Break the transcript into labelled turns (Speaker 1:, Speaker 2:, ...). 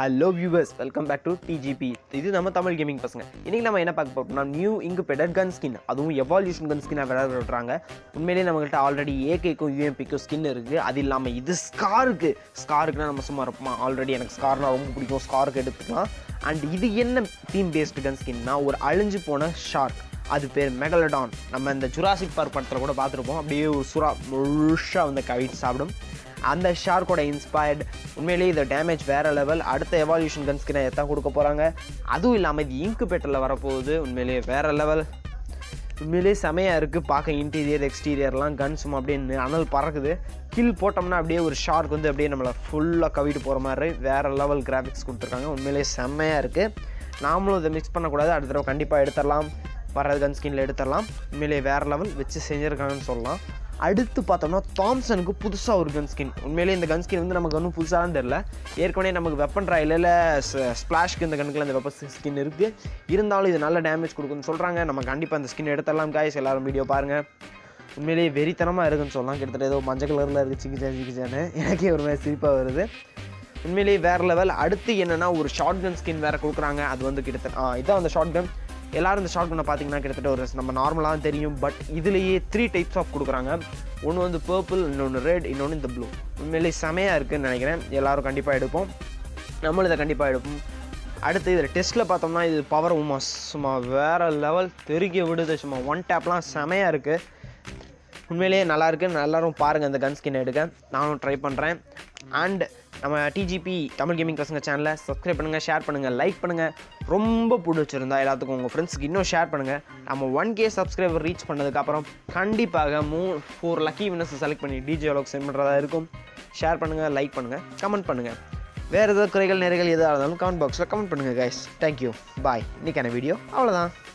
Speaker 1: Hello viewers, welcome back to TGP. இது நம்ம Tamil gaming பசங்க. இன்னைக்கு நம்ம என்ன பார்க்க போறோம்னா நியூ இன்குபேட்டட் கன் ஸ்கின், அதுவும் எவால்யூஷன் கன் ஸ்கின் விளையாடுறாங்க. உண்மையிலேயே நம்மகிட்ட ஆல்ரெடி ஏகேக்கும் யூஎம்பிக்கும் ஸ்கின் இருக்கு. அது இல்லாம இது ஸ்காருக்குனா நம்ம சும்மா இருப்போமா? ஆல்ரெடி எனக்கு ஸ்கார்னா ரொம்ப பிடிக்கும், ஸ்காருக்கு எடுத்துக்கலாம். அண்ட் இது என்ன தீம் பேஸ்டு கன் ஸ்கின்னா, ஒரு அழிஞ்சு போன ஷார்க், அது பேர் மெகலடான். நம்ம இந்த ஜுராசிக் பார்க் படத்தில் கூட பார்த்துருப்போம். அப்படியே ஒரு சுறா முழுஷாக வந்து கவிட்டு சாப்பிடும். அந்த ஷார்க்கோட இன்ஸ்பயர்டு. உண்மையிலேயே இது டேமேஜ் வேறு லெவல். அடுத்த எவால்யூஷன் கன் ஸ்கினை எத்தான் கொடுக்க போகிறாங்க. அதுவும் இல்லாமல் இது இன்குபேட்டரில் வரப்போகுது. உண்மையிலேயே வேறு லெவல். உண்மையிலேயே செமையாக இருக்குது பார்க்க. இன்டீரியர் எக்ஸ்டீரியர்லாம் கன் சும்மா அப்படியே அனல் பறக்குது. கில் போட்டோம்னா அப்படியே ஒரு ஷார்க் வந்து அப்படியே நம்மளை ஃபுல்லாக கவிட்டு போகிற மாதிரி வேறு லெவல் கிராஃபிக்ஸ் கொடுத்துருக்காங்க. உண்மையிலேயே செம்மையாக இருக்குது. நாமளும் இதை மிக்ஸ் பண்ணக்கூடாது. அடுத்த தடவை கண்டிப்பாக எடுத்துடலாம். வர கன் ஸ்கின்னில் எடுத்துடலாம். உண்மையிலேயே வேறு லெவல் வச்சு செஞ்சுருக்காங்கன்னு சொல்லலாம். அடுத்து பார்த்தோம்னா தாம்சனுக்கு புதுசாக ஒரு கன் ஸ்கின். உண்மையிலே இந்த கன் ஸ்கின் வந்து நமக்கு ஒன்றும் புதுசாக தெரில. ஏற்கனவே நமக்கு வெப்பன் ட்ராயில் ஸ்ப்ளாஷ்க்கு இந்த கணக்கில் அந்த வெப்பன் ஸ்கின் இருக்குது. இருந்தாலும் இது நல்ல டேமேஜ் கொடுக்குன்னு சொல்கிறாங்க. நம்ம கண்டிப்பாக அந்த ஸ்கின் எடுத்துடலாம். காய்ஸ் எல்லாரும் வீடியோ பாருங்கள். உண்மையிலேயே வெறித்தனமாக இருக்குன்னு சொல்லலாம். கிட்டத்தட்ட ஏதோ மஞ்சள் கலரில் இருக்குது சிக்கிச்சான்னு எனக்கே ஒரு மாதிரி சிரிப்பாக வருது. உண்மையிலேயே வேறு லெவல். அடுத்து என்னென்னா ஒரு ஷார்ட் கன் ஸ்கின் வேறு கொடுக்குறாங்க. அது வந்து கிட்டத்தட்ட இதான் அந்த ஷார்ட் கன். எல்லோரும் இந்த ஷார்ட் கன்னை பார்த்தீங்கன்னா கிட்டத்தட்ட ஒரு நம்ம நார்மலாக தெரியும். பட் இதுலேயே 3 டைப்ஸ் ஆஃப் கொடுக்குறாங்க. ஒன்று வந்து பர்பிள், இன்னொன்று ரெட், இன்னொன்று இந்த ப்ளூ. உண்மையிலேயே செமையாக இருக்குதுன்னு நினைக்கிறேன். எல்லோரும் கண்டிப்பாக எடுப்போம். நம்மளும் இதை கண்டிப்பாக எடுப்போம். அடுத்து இதில் டெஸ்ட்டில் பார்த்தோம்னா இது பவர் சும்மா வேறு லெவல் தெருக்கி விடுது. சும்மா ஒன் டேப்லாம் செமையாக இருக்குது. உண்மையிலேயே நல்லாயிருக்கு. எல்லோரும் பாருங்கள் இந்த கன் ஸ்கின் எடுக்க. நானும் ட்ரை பண்ணுறேன். அண்ட் நம்ம டிஜிபி தமிழ் கேமிங் பசங்க சேனலை சப்ஸ்கிரைப் பண்ணுங்கள், ஷேர் பண்ணுங்கள், லைக் பண்ணுங்கள். ரொம்ப பிடிச்சிருந்தா எல்லாத்துக்கும் உங்கள் ஃப்ரெண்ட்ஸுக்கு இன்னும் ஷேர் பண்ணுங்கள். நம்ம 1K சப்ஸ்கிரைபர் ரீச் பண்ணதுக்கப்புறம் கண்டிப்பாக 4 லக்கி வின்னர்ஸை செலக்ட் பண்ணி டிஜே அளவுக்கு சென்ட் பண்ணுறதா இருக்கும். ஷேர் பண்ணுங்கள், லைக் பண்ணுங்கள், கமெண்ட் பண்ணுங்கள். வேறு ஏதாவது குறைகள் நிறைகள் எதாக இருந்தாலும் கமெண்ட் பாக்ஸில் கமெண்ட் பண்ணுங்கள் கைஸ். தேங்க்யூ, பாய். இன்றைக்கான வீடியோ அவ்வளோதான்.